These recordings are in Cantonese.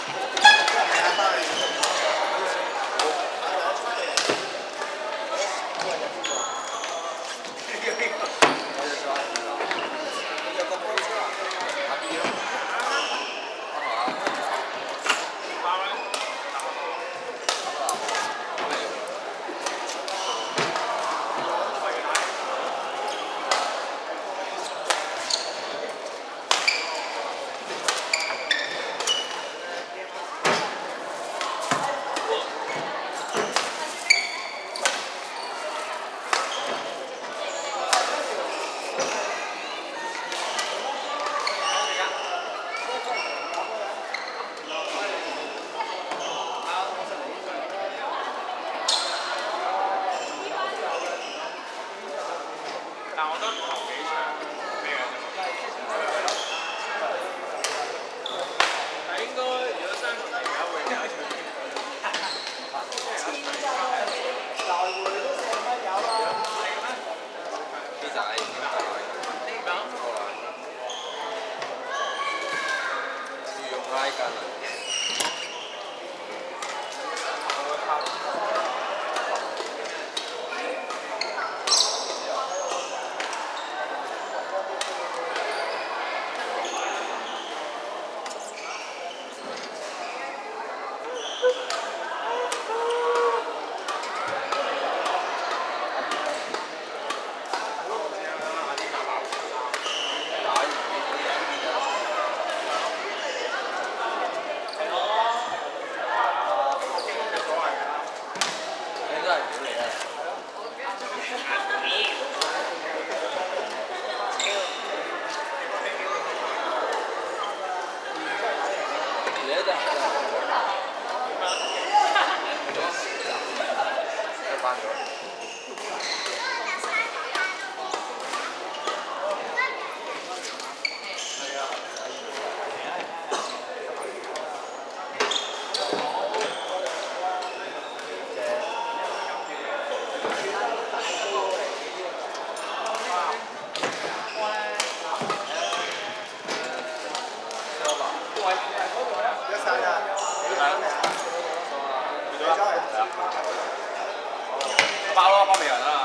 包咯，包俾人啊！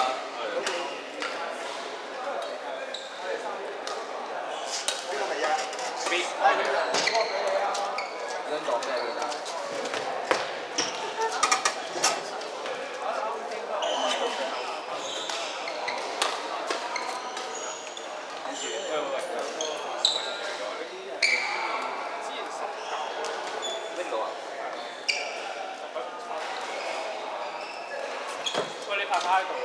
呢個係啊， 邊？ 香港嘅記得。 邊度啊？喂，你拍拍喺度。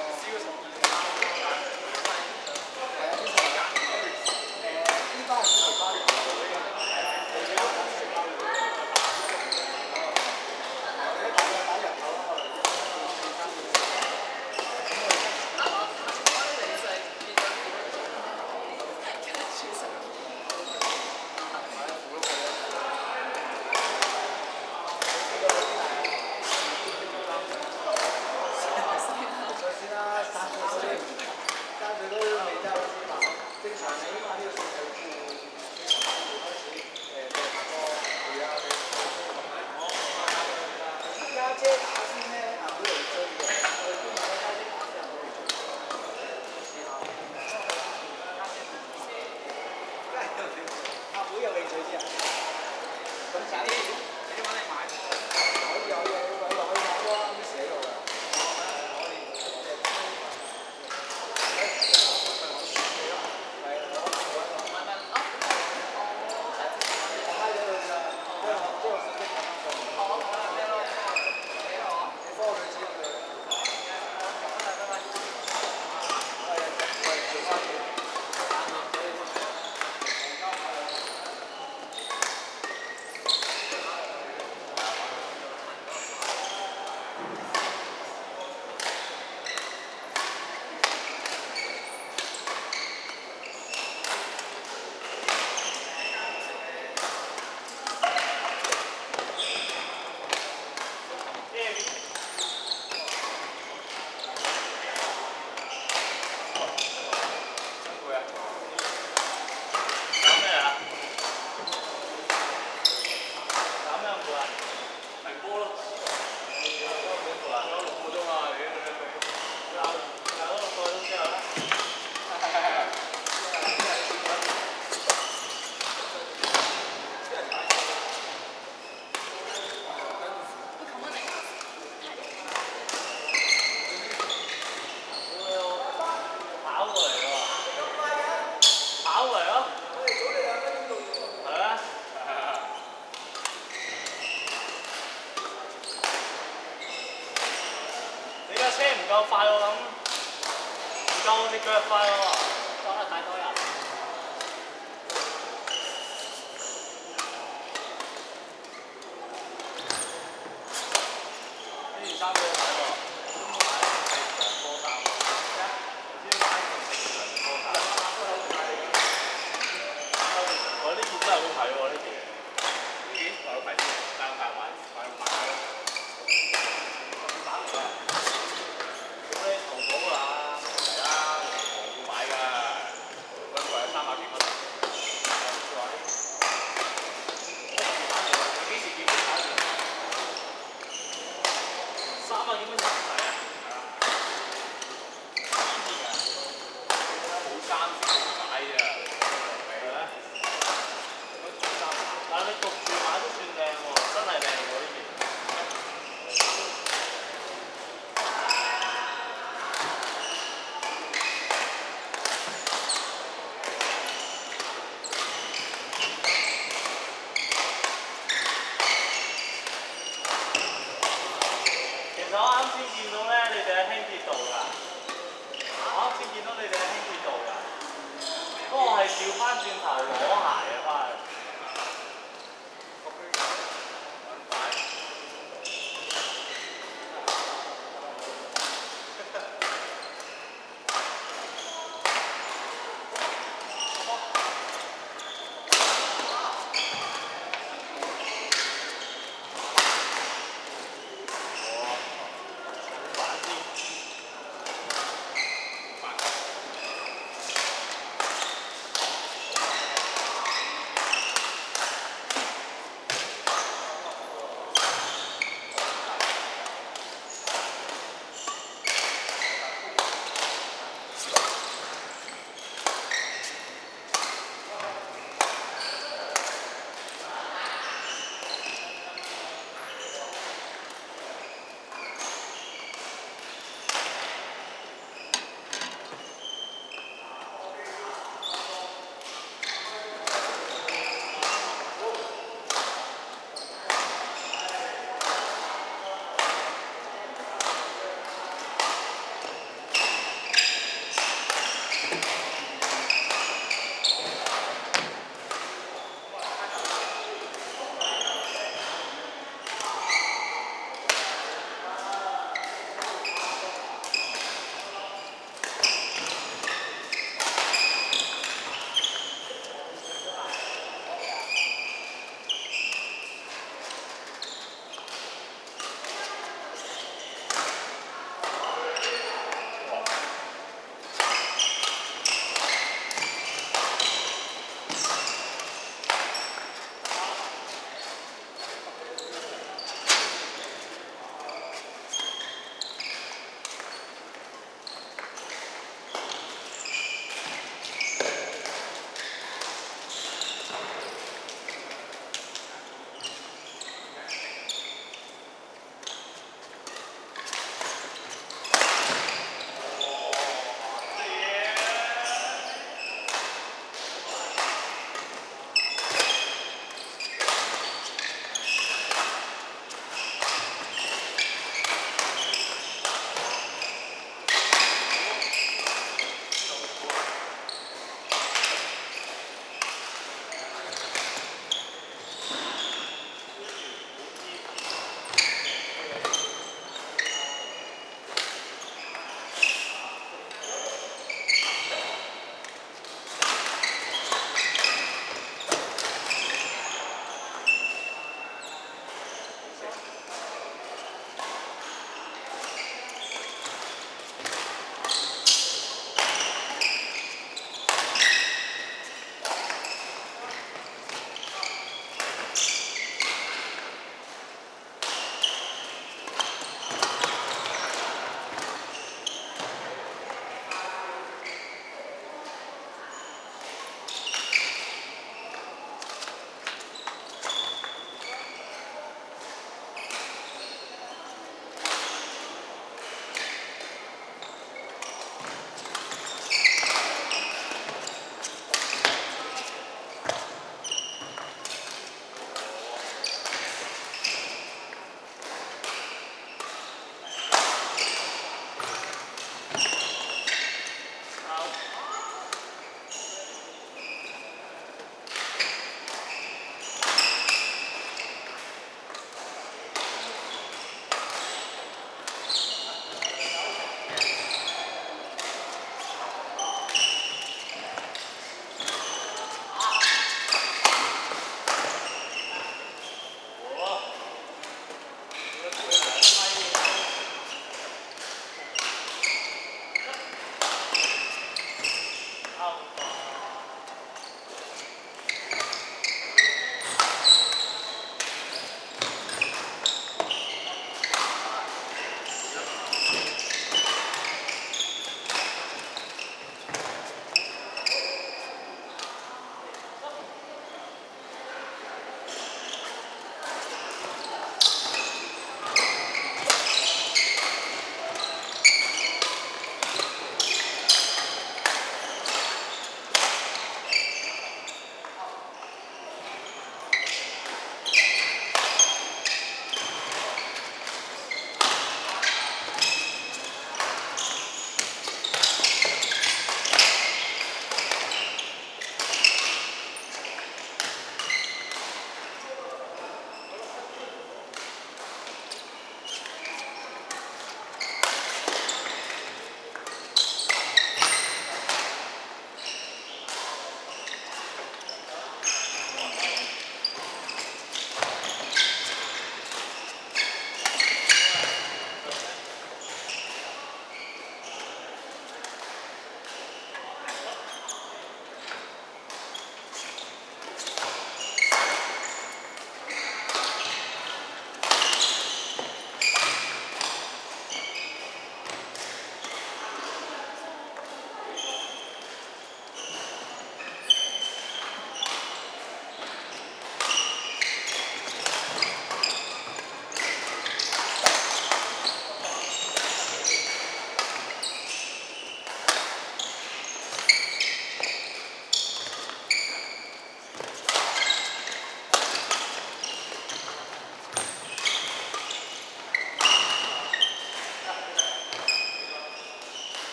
呢班。 夠快喎咁，唔夠我隻腳快喎，裝得太多人。呢件衫幾好睇喎，都買正常波衫。先買正常波衫。我呢件真係好睇喎，呢件。呢件我有睇先，但係買咯。咁你淘寶啊，係啊，淘寶買㗎。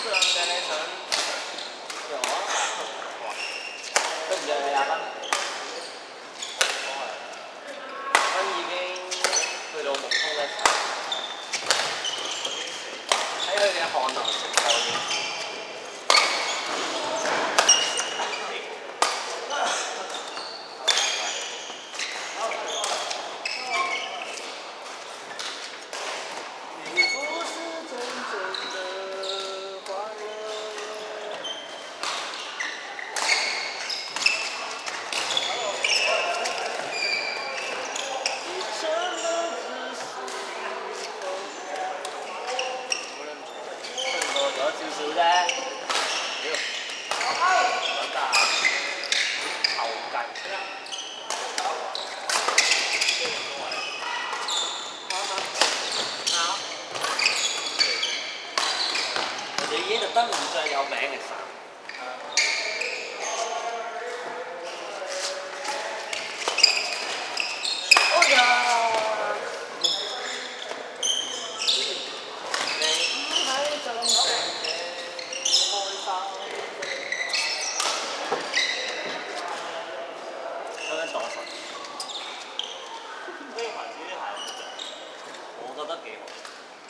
上嘅你想有啊？跟住你廿分，分已經去到目空一切，喺佢嘅汗流成河面前。 已經特登唔着有名嘅衫。哎呀！你喺真正嘅開心。有冇左手？呢個牌子啲鞋，我覺得幾好。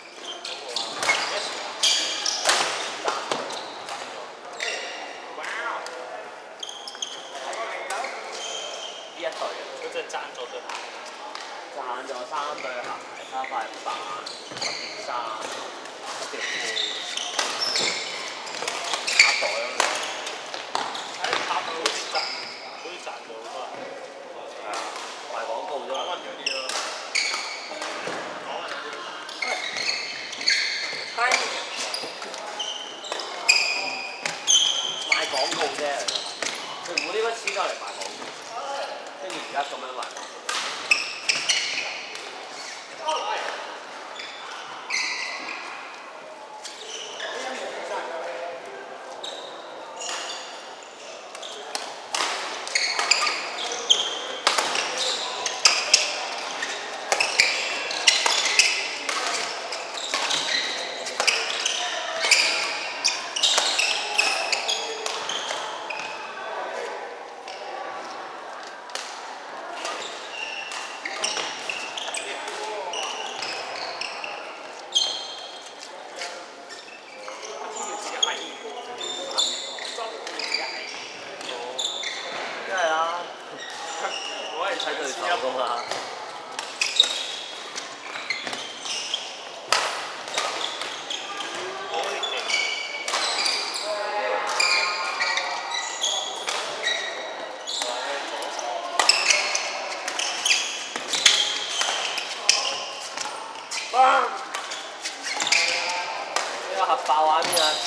呢一對，佢真係爭咗對鞋，爭咗3對鞋、3塊板、10件衫、1條褲、卡袋咯。喺卡袋好似賺咗好多。係啊，賣廣告啫嘛。講緊嗰啲咯。係。賣廣告啫，佢唔會呢筆錢攞嚟賣廣告。 跟住而家咁樣賣。睇對手噶嘛。呢個核爆畫面啊！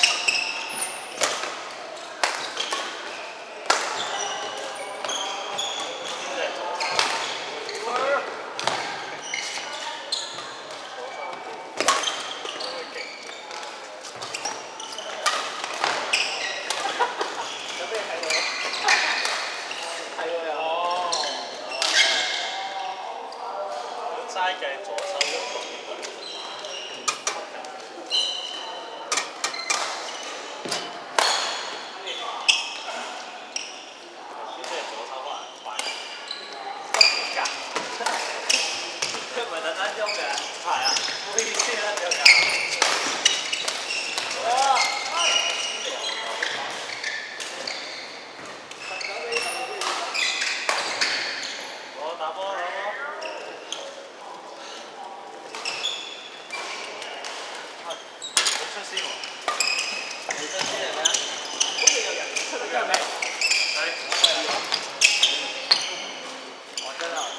齋計左手喐動呢個，即係左手可能快，㗎，佢唔係特登喐嘅，係啊，唔好意思啦，小友。哇！我打波。 出先喎，你出先係咩啊？好似有人出咗未？係。我真係。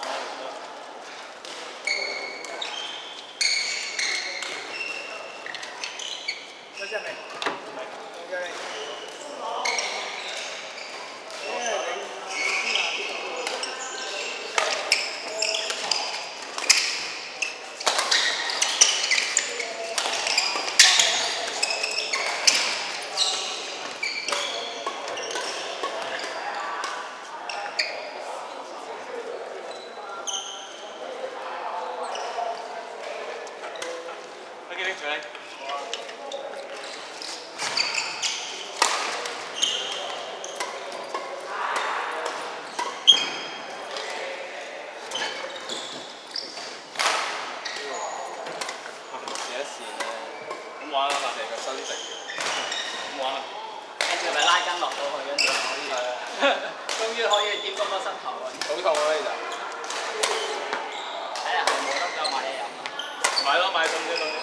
出咗未？未。OK。拎住你。 等食嘅。 冇玩啦。 跟住咪拉筋落到去，跟住可以，終於可以掂到個膝頭啊！ 好痛啊呢就。 睇下係冇得夠買嘢飲啊！ 買咯，買餸啫咁。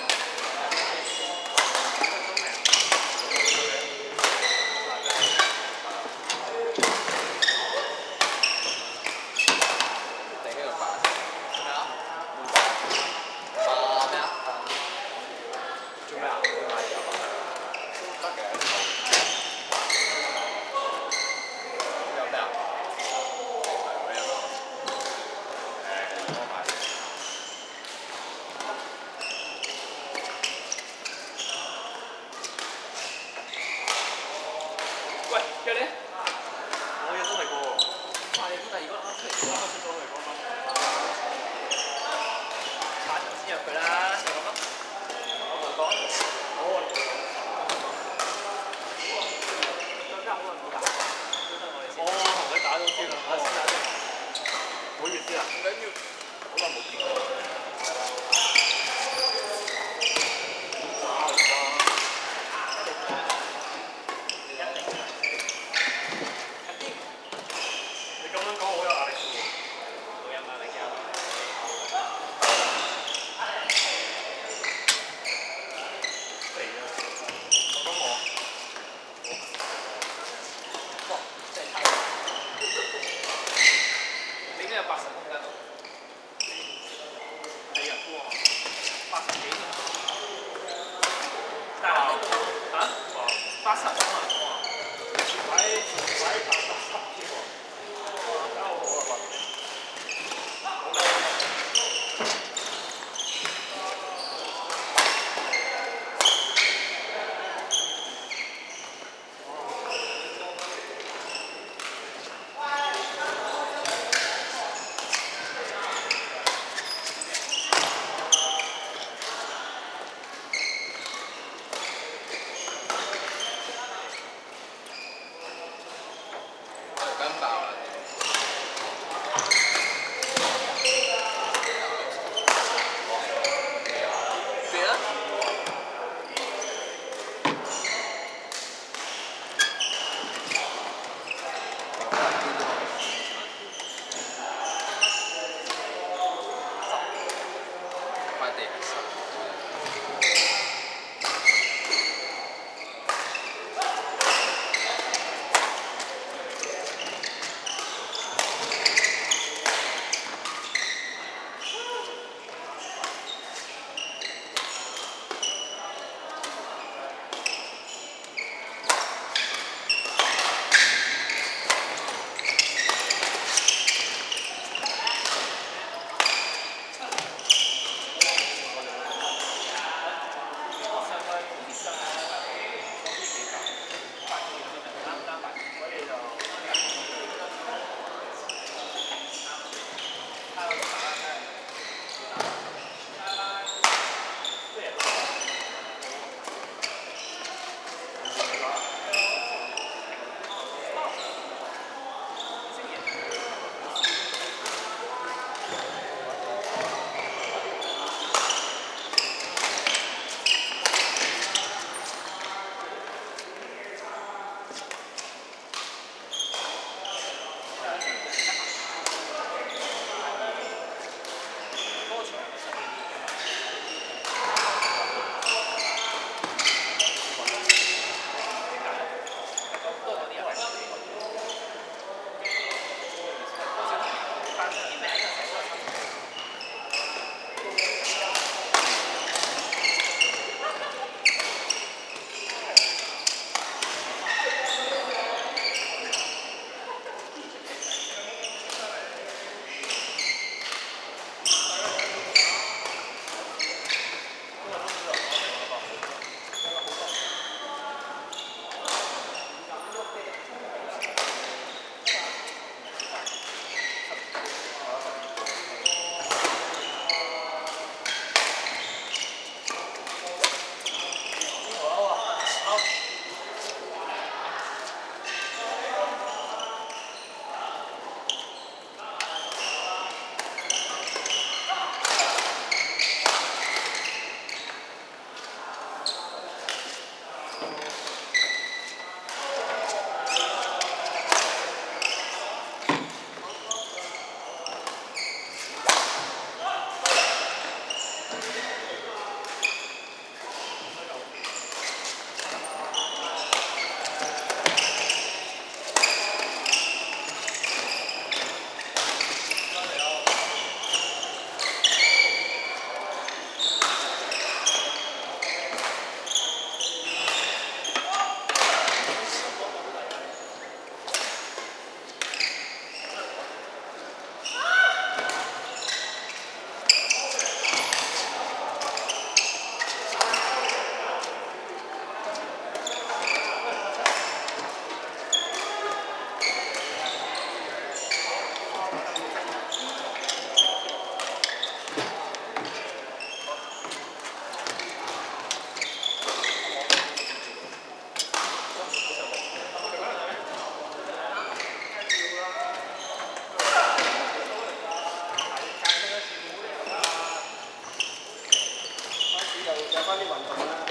有翻啲運動啦。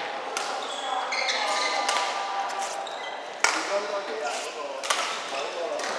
而家都幾啊嗰個好多啦。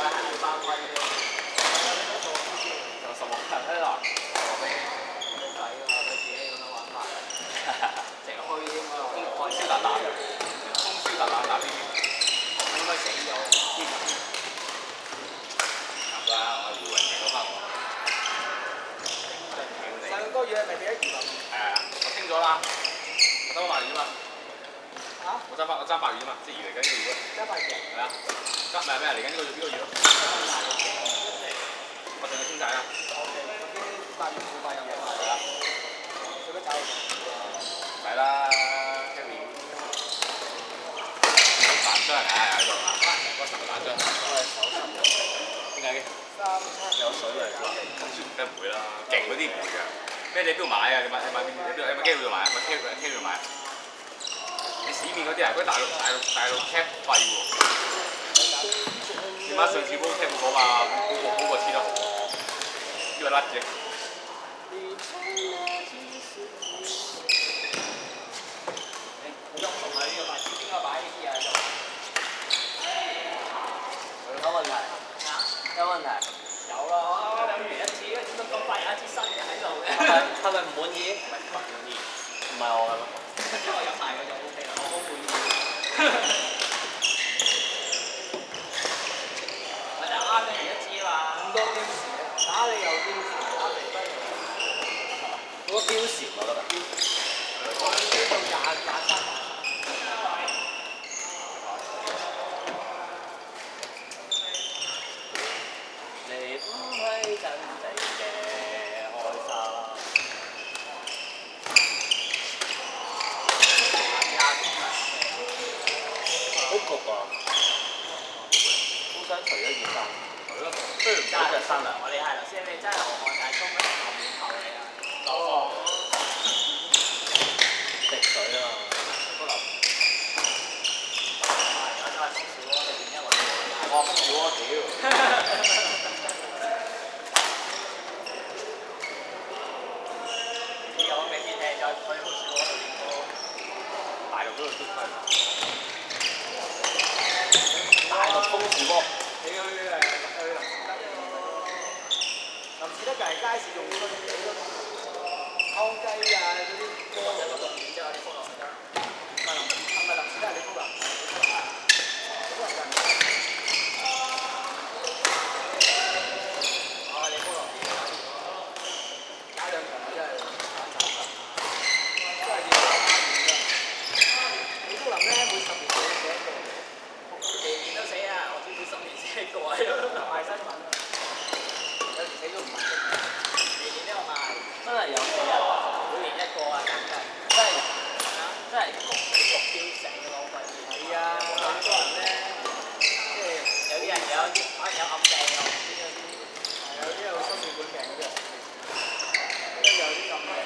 係翻歸嘅。 有什麼喺度？ 冇計㗎嘛，佢自己咁樣玩法。成日虛添啊！ 空燒達達嘅，空燒達達打邊邊？ 應該死咗。 得啦，我回魂贏咗翻我。 上個月係咪俾咗移民？ 我清咗啦，我爭8月啫嘛。 嚇？ 我爭8月啫嘛，即係嚟緊呢個月咯。 爭8月。 係啊，唔係咩？嚟緊呢個月邊個月咯？我淨係清晒啦。 8月付8月嘅嘛。 係啊。 做乜走？ 唔使啦 ，Harry。彈傷喺度，成個手彈傷。因為手濕。點解嘅？37有水嚟㗎。梗唔會啦，勁嗰啲唔會㗎。咩你邊度買啊？你買邊？有冇機會度買啊？咪 K 度買。你市面嗰啲啊，嗰啲大陸 cap 廢喎。點解上次煲 cap 嗰嘛？嗰個黐得好，呢個甩嘅。 喐同埋呢個牌子應該擺呢啲啊喺度。 有問題？有問題？ 有啦，2年1次，點解咁快有一支新嘅喺度嘅？ 係咪唔滿意？唔滿意。唔係我係咩？ 因為我飲埋佢就 O K 啦，我好滿意。我就啱1年1支嘛。咁多標時嘅，打你又標時，打肥不又。 嗰個標時我覺得。 我呢度23。 你唔係真正嘅開心。好焗啊！好想除咗件衫。除咯。雖然唔着衫涼。 我哋係頭先你真係流汗，但係衝乜頭面頭嚟啊！ 哦。滴水啊嘛。都流。 係，我就係風小鍋裏邊一個。 哇！風小鍋屌。 有未天氣再去風小鍋度練波。 大陸嗰度都係。大陸風小鍋。 你去林士德就係街市用嗰啲湯雞啊嗰啲鍋仔嗰度，然之後你鋪落去得。係咪林士德係你鋪㗎？好多人㗎。你鋪落去。加兩層真係真係要打完㗎。你都林咧每10年寫一個，年年都死啊！我知每10年寫一個啊，賣新聞啊。有時死咗唔賣，年年都有賣， 真係有每年一個啊，簡直真係真係焗標成嘅浪費。係啊，好多人咧，即係有啲人可能有暗病又唔知嗰啲，有啲有心血管病嗰啲人，跟住有啲暗病，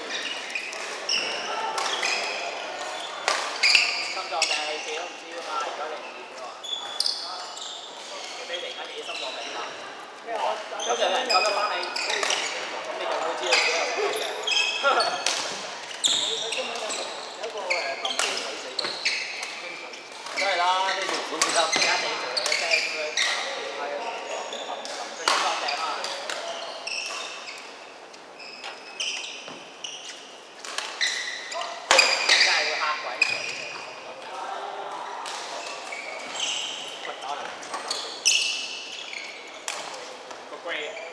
心臟病你自己都唔知㗎嘛，如果你唔驗嘅話，除非突然間自己心臟病發。咁就有人救得翻你，咁你就會知道自己有病嘅。有一個林冰水死佢， 梗係啦，呢條管先得。 而家地做嚟嘅聲咁樣，係啊，林冰發病啊！真係會嚇鬼死嘅。個 grade。